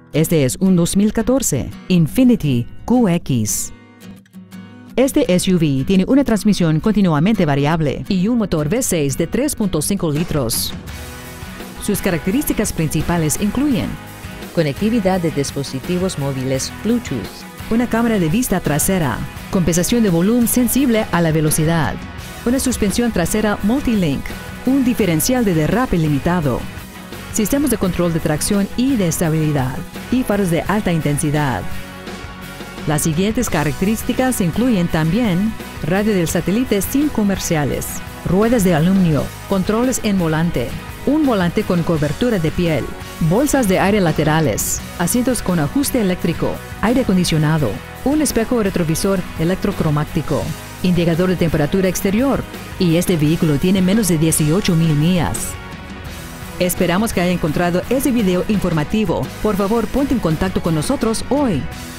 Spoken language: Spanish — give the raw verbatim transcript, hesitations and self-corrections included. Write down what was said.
Este es un dos mil catorce Infiniti Q X. Este S U V tiene una transmisión continuamente variable y un motor V seis de tres punto cinco litros. Sus características principales incluyen conectividad de dispositivos móviles Bluetooth, una cámara de vista trasera, compensación de volumen sensible a la velocidad, una suspensión trasera multilink, un diferencial de derrape limitado, sistemas de control de tracción y de estabilidad, y faros de alta intensidad. Las siguientes características incluyen también radio del satélite sin comerciales, ruedas de aluminio, controles en volante, un volante con cobertura de piel, bolsas de aire laterales, asientos con ajuste eléctrico, aire acondicionado, un espejo retrovisor electrocromático, indicador de temperatura exterior, y este vehículo tiene menos de dieciocho mil millas. Esperamos que haya encontrado este video informativo. Por favor, ponte en contacto con nosotros hoy.